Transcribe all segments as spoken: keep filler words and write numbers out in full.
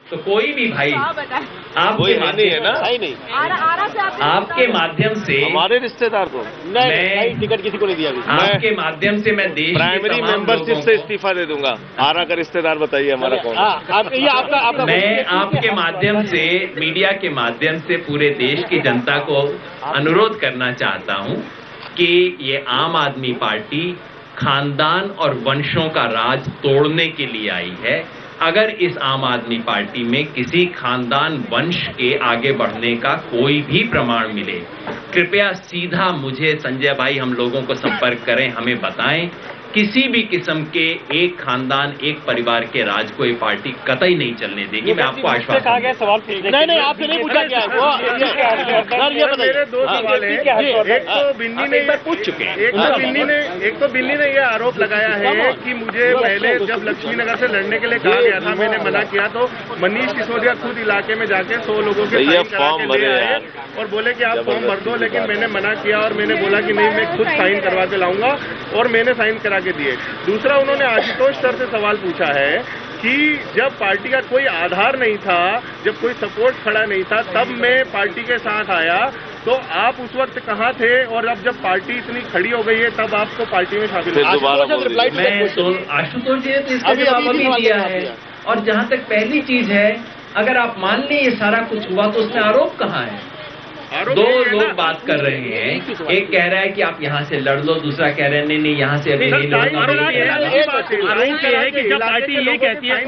तो कोई भी भाई आपके माध्यम है ना, नहीं आपके माध्यम से हमारे रिश्तेदार को मैं टिकट किसी को नहीं दिया। आपके माध्यम से मैं देश प्राइमरी मेंबरशिप से इस्तीफा दे दूंगा। आरा का रिश्तेदार बताइए हमारा कौन? आपका मैं आपके माध्यम से, मीडिया के माध्यम से पूरे देश की जनता को अनुरोध करना चाहता हूं कि ये आम आदमी पार्टी खानदान और वंशों का राज तोड़ने के लिए आई है। अगर इस आम आदमी पार्टी में किसी खानदान वंश के आगे बढ़ने का कोई भी प्रमाण मिले, कृपया सीधा मुझे, संजय भाई, हम लोगों को संपर्क करें, हमें बताएं। किसी भी किस्म के एक खानदान, एक परिवार के राज को ये पार्टी कतई नहीं चलने देगी। मैं आपको आश्वासन कहा गया सवाल नहीं नहीं आपसे नहीं पूछा गया वो सर ये मेरे दो सवाल हैं। एक तो बिन्नी ने पूछ चुके हैं एक तो बिन्नी ने एक तो बिन्नी ने ये आरोप लगाया है कि मुझे पहले जब लक्ष्मी नगर से लड़ने के लिए कहा गया था, मैंने मना किया, तो मनीष सिसोदिया खुद इलाके में जाके सौ लोगों के साइन करा के ले आए और बोले कि आप फॉर्म भर दो, लेकिन मैंने मना किया और मैंने बोला कि नहीं, मैं खुद साइन करवा के लाऊंगा, और मैंने साइन करा के दिए। दूसरा, उन्होंने आशुतोष सर से सवाल पूछा है कि जब पार्टी का कोई आधार नहीं था, जब कोई सपोर्ट खड़ा नहीं था, तब मैं पार्टी के साथ आया, तो आप उस वक्त कहाँ थे? और अब जब पार्टी इतनी खड़ी हो गई है, तब आपको पार्टी में शामिल आशुतोष जी ने तो इसका जवाब अभी दिया है। और जहाँ तक पहली चीज है, अगर आप मान लें ये सारा कुछ हुआ, तो उसमें आरोप कहाँ है? दो लोग बात कर रहे हैं, एक कह रहा है कि आप यहाँ से लड़ लो, दूसरा कह रहे हैं नहीं नहीं यहाँ से अभी नहीं लड़ना। आरोप ये है कि जब पार्टी ये कहती है,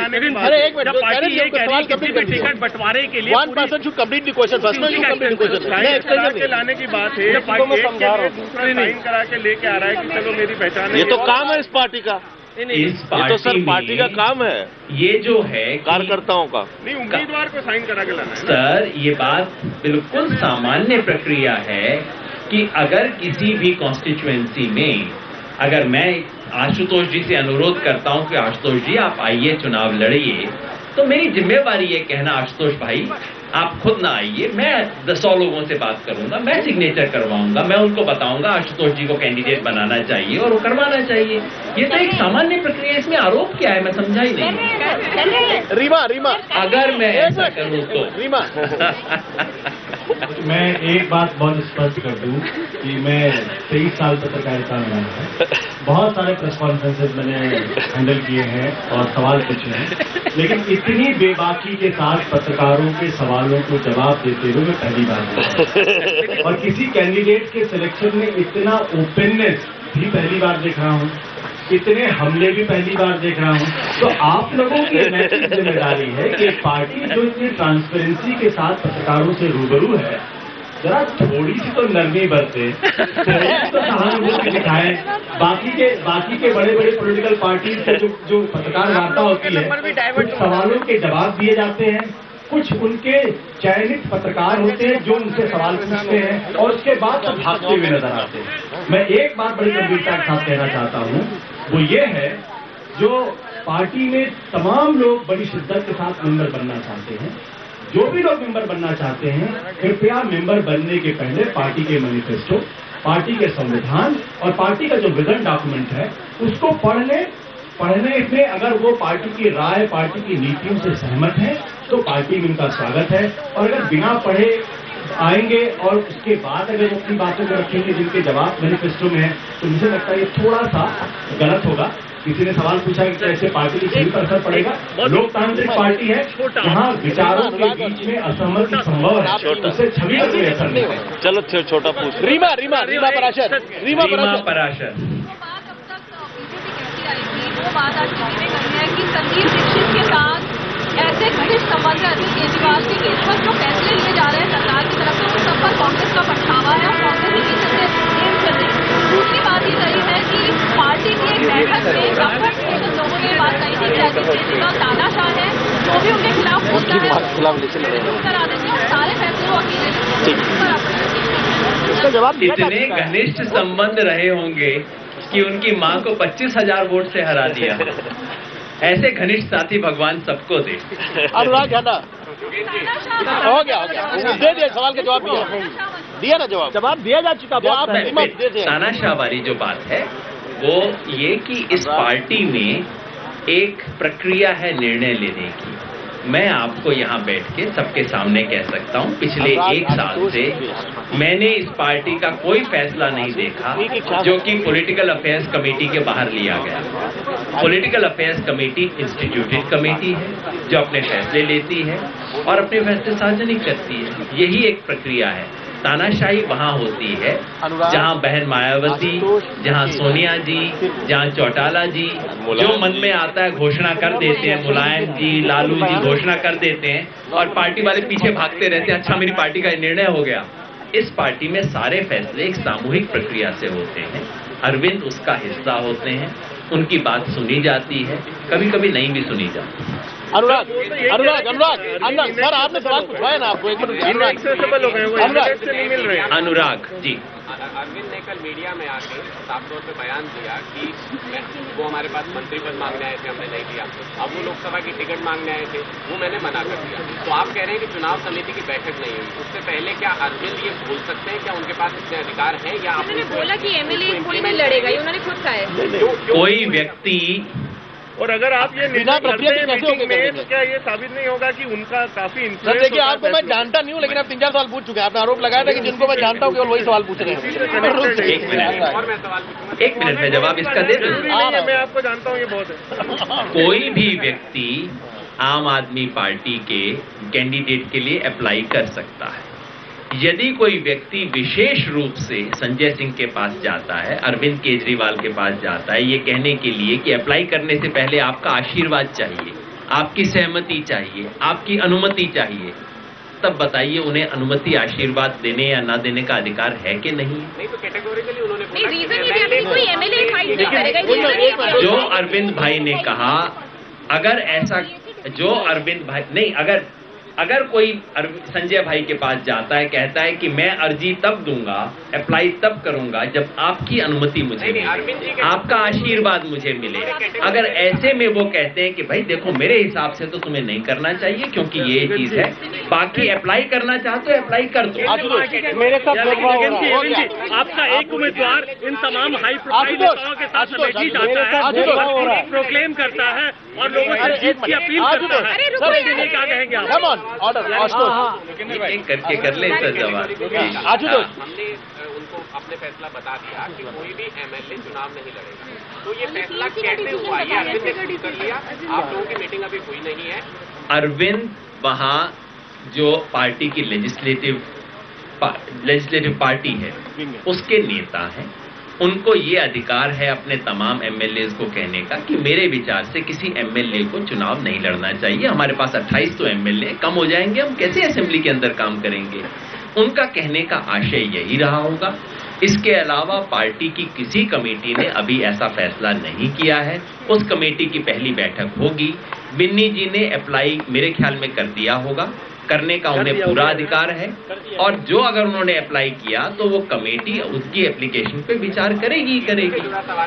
जब पार्टी ये कह रही है किसी भी टिकट बंटवारे के लिए one person should complete the question first में, कंप्लीट द क्वेश्चन साइन लाने की बात है, साइन करा के लेके आ रहा है कि चलो मेरी पहचान है। ये तो काम है इस पार्टी का, इस पार्टी तो सर पार्टी का काम है, ये जो है कार्यकर्ताओं का नहीं, उम्मीदवार को साइन करा के लाना है। सर ये बात बिल्कुल सामान्य प्रक्रिया है कि अगर किसी भी कॉन्स्टिट्यूएंसी में, अगर मैं आशुतोष जी से अनुरोध करता हूं कि आशुतोष जी आप आइए, चुनाव लड़िए, तो मेरी जिम्मेवारी ये कहना, आशुतोष भाई आप खुद ना आइए, मैं सौ लोगों से बात करूंगा, मैं सिग्नेचर करवाऊंगा, मैं उनको बताऊंगा आशुतोष जी को कैंडिडेट बनाना चाहिए और वो करवाना चाहिए। ये तो एक सामान्य प्रक्रिया, इसमें आरोप क्या है? मैं समझा ही नहीं। रीमा रीमा अगर मैं ऐसा करूं तो रीमा मैं एक बात बहुत स्पष्ट कर दूं कि मैं तेईस साल पत्रकारिता में रहा हूं, बहुत सारे प्रेस कॉन्फ्रेंसेज मैंने हैंडल किए हैं और सवाल पूछे हैं, लेकिन इतनी बेबाकी के साथ पत्रकारों के सवालों को जवाब देते हुए मैं पहली बार देखा, और किसी कैंडिडेट के सिलेक्शन में इतना ओपननेस भी पहली बार देख रहा हूं, इतने हमले भी पहली बार देख रहा हूं। तो आप लोगों की नैतिक जिम्मेदारी है कि पार्टी जो इतनी ट्रांसपेरेंसी के साथ पत्रकारों से रूबरू है, जरा थोड़ी सी तो नरमी बरते, थोड़ी सी तो सहानुभूति दिखाएं। बाकी के बाकी के बड़े बड़े पॉलिटिकल पार्टी से जो जो पत्रकार वार्ता होती है, कुछ सवालों के जवाब दिए जाते हैं, कुछ उनके चयनित पत्रकार होते हैं जो उनसे सवाल पूछते हैं और उसके बाद सब भागते हुए नजर आते हैं। मैं एक बात बड़ी गंभीरता के साथ कहना चाहता हूं, वो ये है, जो पार्टी में तमाम लोग बड़ी शिद्दत के साथ मेंबर बनना चाहते हैं, जो भी लोग मेंबर बनना चाहते हैं, कृपया मेंबर बनने के पहले पार्टी के मैनिफेस्टो, पार्टी के संविधान और पार्टी का जो विजन डॉक्यूमेंट है उसको पढ़ लें। पढ़ने में अगर वो पार्टी की राय, पार्टी की नीतियों से सहमत है तो पार्टी में उनका स्वागत है, और अगर बिना पढ़े आएंगे और उसके बाद अगर वो अपनी बातों को रखेंगे जिनके जवाब मैनिफेस्टो में है, तो मुझे लगता है ये थोड़ा सा गलत होगा। किसी ने सवाल पूछा कि कैसे पार्टी की छवि पर असर पड़ेगा। लोकतांत्रिक पार्टी है, यहाँ विचारों के बीच में असहमति संभव है, उससे छवि पर कोई असर नहीं है। चलो छोटा पूछ रीमा रीमा रीमा पराशर रीमा पराशर वो बात आज टीवी में करनी है कि संदीप दीक्षित के साथ ऐसे घनिष्ठ संबंध है अरविंद केजरीवाल के केस पर जो फैसले लिए जा रहे हैं सरकार की तरफ से, उन सब पर कांग्रेस का पछतावा है और कांग्रेस के पीछे से गेम चल रही है। दूसरी बात ये रही है कि पार्टी की एक बैठक में ब्राह्मण के लोगों ने बात कही थी कि अरविंद केजरीवाल तानाशाह है, जो भी उनके खिलाफ होता है करा देते हैं, सारे फैसले वो अकेले। इतने घनिष्ठ संबंध रहे होंगे कि उनकी मां को पच्चीस हजार वोट से हरा दिया। ऐसे घनिष्ठ साथी भगवान सबको दे। अनुराग खन्ना हो गया हो गया दे दिया, सवाल का जवाब दिया दिया ना, जवाब जवाब दिया जा चुका। तानाशाह वाली जो बात है वो ये कि इस पार्टी में एक प्रक्रिया है निर्णय लेने की। मैं आपको यहाँ बैठ के सबके सामने कह सकता हूँ, पिछले एक साल से मैंने इस पार्टी का कोई फैसला नहीं देखा जो कि पॉलिटिकल अफेयर्स कमेटी के बाहर लिया गया। Political affairs committee instituted committee है जो अपने फैसले लेती है और अपने फैसले सार्वजनिक करती है। यही एक प्रक्रिया है। तानाशाही वहाँ होती है जहाँ बहन मायावती, जहाँ सोनिया जी, जहाँ चौटाला जी जो मन में आता है घोषणा कर देते हैं, मुलायम जी, लालू जी घोषणा कर देते हैं और पार्टी वाले पीछे भागते रहते हैं, अच्छा मेरी पार्टी का निर्णय हो गया। इस पार्टी में सारे फैसले एक सामूहिक प्रक्रिया से होते हैं। अरविंद उसका हिस्सा होते हैं, उनकी बात सुनी जाती है, कभी कभी नहीं भी सुनी जाती। अनुराग अनुराग अनुराग अनुराग सर आपने सवाल पूछा है ना आपको, एक मिनट अनुराग से नहीं मिल रहे। अनुराग जी, अरविंद ने कल मीडिया में आके साफ तौर पे बयान दिया कि वो हमारे पास मंत्री पद मांगने आए थे, हमने नहीं दिया। अब वो लोकसभा की टिकट मांगने आए थे, वो मैंने मना कर दिया। तो आप कह रहे हैं कि चुनाव समिति की बैठक नहीं हुई, उससे पहले क्या अरविंद ये बोल सकते हैं? क्या उनके पास इतने अधिकार हैं? या आपने बोला कि एमएलए कोई नहीं लड़ेगा, ये उन्होंने खुद कहा है। कोई व्यक्ति, और अगर आप ये निर्णय करते हैं मीटिंग में तो क्या ये साबित नहीं होगा कि उनका काफी इन्फ्लुएंस? देखिए आपको मैं जानता नहीं हूँ, लेकिन आप तीन चार सवाल पूछ चुके हैं। आपने आरोप लगाया था कि जिनको मैं जानता हूँ केवल वही सवाल पूछ रहे हैं। एक मिनट एक मिनट में जवाब इसका दे दूं। मैं आपको जानता हूँ, ये बहुत है। कोई भी व्यक्ति आम आदमी पार्टी के कैंडिडेट के लिए अप्लाई कर सकता है। यदि कोई व्यक्ति विशेष रूप से संजय सिंह के पास जाता है, अरविंद केजरीवाल के पास जाता है ये कहने के लिए कि अप्लाई करने से पहले आपका आशीर्वाद चाहिए, आपकी सहमति चाहिए, आपकी अनुमति चाहिए, तब बताइए उन्हें अनुमति आशीर्वाद देने या ना देने का अधिकार है कि नहीं? नहीं तो कैटेगोरिकली उन्होंने बोला। जो अरविंद भाई ने कहा, अगर ऐसा जो अरविंद भाई नहीं अगर अगर कोई संजय भाई के पास जाता है, कहता है कि मैं अर्जी तब दूंगा, अप्लाई तब करूंगा जब आपकी अनुमति मुझे मिले, आपका आशीर्वाद मुझे मिले। अगर ऐसे में वो कहते हैं कि भाई देखो मेरे हिसाब से तो तुम्हें नहीं करना चाहिए क्योंकि ये चीज है, बाकी अप्लाई करना चाहते हो अप्लाई कर दो। मेरे साथ आपका एक उम्मीदवार इन तमाम हाई प्रोफाइल नेताओं के साथ अमेठी जाता है, प्रोक्लेम करता है और लोगों से जीत की अपील करता है, क्या कहेंगे आप? ऑर्डर एक करके कर ले सर जवाब। हमने उनको अपने फैसला बता दिया कि कोई भी एमएलए चुनाव नहीं लड़ेगा। तो ये फैसला कैसे हुआ? ये अरविंद ने खुद कर लिया? आप लोगों की मीटिंग अभी हुई नहीं है। अरविंद वहाँ जो पार्टी की लेजिस्लेटिव लेजिस्लेटिव पार्टी है उसके नेता हैं, उनको ये अधिकार है अपने तमाम एमएलए को कहने का कि मेरे विचार से किसी एमएलए को चुनाव नहीं लड़ना चाहिए। हमारे पास अट्ठाईस तो एमएलए कम हो जाएंगे, हम कैसे असेंबली के अंदर काम करेंगे? उनका कहने का आशय यही रहा होगा। इसके अलावा पार्टी की किसी कमेटी ने अभी ऐसा फैसला नहीं किया है। उस कमेटी की पहली बैठक होगी। बिन्नी जी ने अप्लाई मेरे ख्याल में कर दिया होगा, करने का उन्हें पूरा अधिकार है, और जो अगर उन्होंने अप्लाई किया तो वो कमेटी उसकी एप्लीकेशन पे विचार करेगी करेगी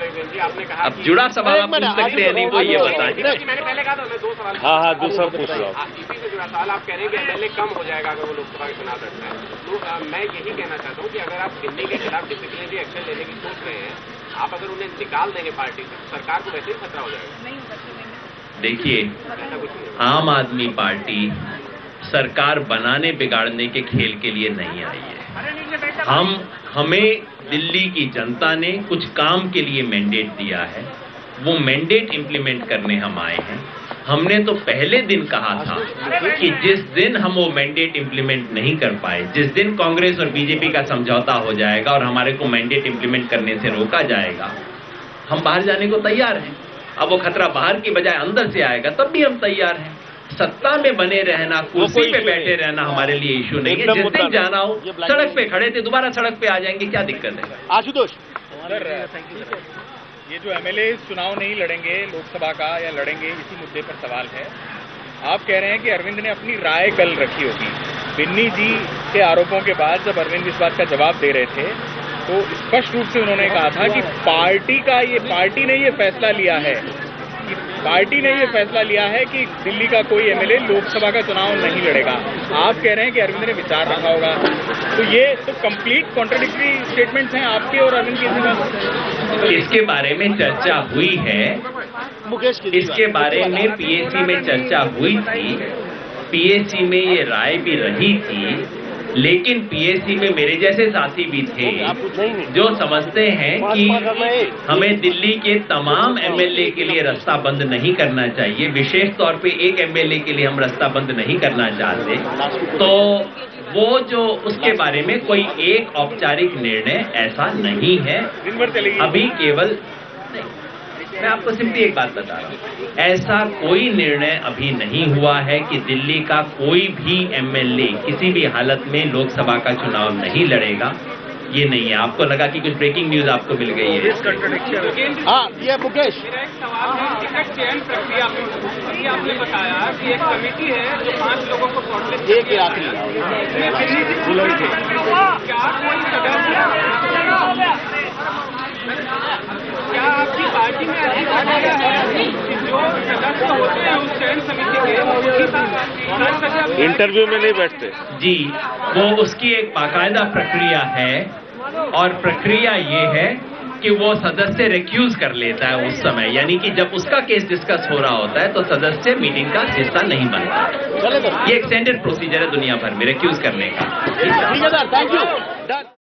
अब जुड़ा सवाल आप पूछ सकते हैं, नहीं वो ये बताएं। मैंने पहले कहा था मैं दो सवाल हाँ हाँ दूसरा पूछ रहा हूँ। इसी से जुड़ा सवाल आप कह रहे हैं कि एमएलए कम हो जाएगा अगर वो लोकसभा के चुनाव लड़ता है, तो मैं यही कहना चाहता हूँ कि अगर आप बिन्नी के खिलाफ डिसिप्लिनरी एक्शन लेने की सोच रहे हैं, आप अगर उन्हें निकाल देंगे पार्टी से, सरकार को वैसे ही खतरा हो जाएगा। देखिए, आम आदमी पार्टी सरकार बनाने बिगाड़ने के खेल के लिए नहीं आई है। हम हमें दिल्ली की जनता ने कुछ काम के लिए मैंडेट दिया है, वो मैंडेट इंप्लीमेंट करने हम आए हैं। हमने तो पहले दिन कहा था कि जिस दिन हम वो मैंडेट इंप्लीमेंट नहीं कर पाए, जिस दिन कांग्रेस और बीजेपी का समझौता हो जाएगा और हमारे को मैंडेट इंप्लीमेंट करने से रोका जाएगा, हम बाहर जाने को तैयार हैं। अब वो खतरा बाहर की बजाय अंदर से आएगा तब भी हम तैयार हैं। सत्ता में बने रहना, कुर्सी पे बैठे रहना हमारे लिए इशू नहीं है। जिस दिन जाना हो, सड़क पे खड़े थे दोबारा सड़क पे आ जाएंगे, क्या दिक्कत है? आशुतोष सर, ये जो एमएलए चुनाव नहीं लड़ेंगे लोकसभा का या लड़ेंगे, इसी मुद्दे पर सवाल है। आप कह रहे हैं कि अरविंद ने अपनी राय कल रखी होगी। बिन्नी जी के आरोपों के बाद जब अरविंद इस बात का जवाब दे रहे थे तो स्पष्ट रूप से उन्होंने कहा था कि पार्टी का ये पार्टी ने ये फैसला लिया है कि पार्टी ने ये फैसला लिया है कि दिल्ली का कोई एमएलए लोकसभा का चुनाव नहीं लड़ेगा। आप कह रहे हैं कि अरविंद ने विचार रखा होगा, तो ये तो कंप्लीट कॉन्ट्राडिक्टरी स्टेटमेंट्स हैं आपके और अरविंद केजरीवाल। इसके बारे में चर्चा हुई है, मुकेश इसके बारे में पीएसी में चर्चा हुई थी। पीएसी में ये राय भी रही थी, लेकिन पीएसी में मेरे जैसे साथी भी थे जो समझते हैं कि हमें दिल्ली के तमाम एमएलए के लिए रास्ता बंद नहीं करना चाहिए, विशेष तौर पे एक एमएलए के लिए हम रास्ता बंद नहीं करना चाहते। तो वो जो उसके बारे में कोई एक औपचारिक निर्णय ऐसा नहीं है अभी। केवल मैं आपको सिंपली एक बात बता रहा हूं, ऐसा कोई निर्णय अभी नहीं हुआ है कि दिल्ली का कोई भी एमएलए किसी भी हालत में लोकसभा का चुनाव नहीं लड़ेगा। ये नहीं है। आपको लगा कि कुछ ब्रेकिंग न्यूज आपको मिल गई है? हाँ, ये मुकेश, मेरा एक सवाल है, टिकट चयन प्रक्रिया में आपने बताया कि एक कमेटी है जो पांच लोगों को शॉर्टलिस्ट एक आखिरी क्या कोई सदस्य, क्या आपकी पार्टी में ऐसी प्रक्रिया है कि जो सदस्य होते हैं उस चयन समिति के इंटरव्यू में नहीं बैठते? जी, वो उसकी एक बाकायदा प्रक्रिया है और प्रक्रिया ये है कि वो सदस्य रिक्यूज कर लेता है उस समय, यानी कि जब उसका केस डिस्कस हो रहा होता है तो सदस्य मीटिंग का हिस्सा नहीं बनता। ये एक स्टैंडर्ड प्रोसीजर है दुनिया भर में रिक्यूज करने का। ठीक है सर, थैंक यू।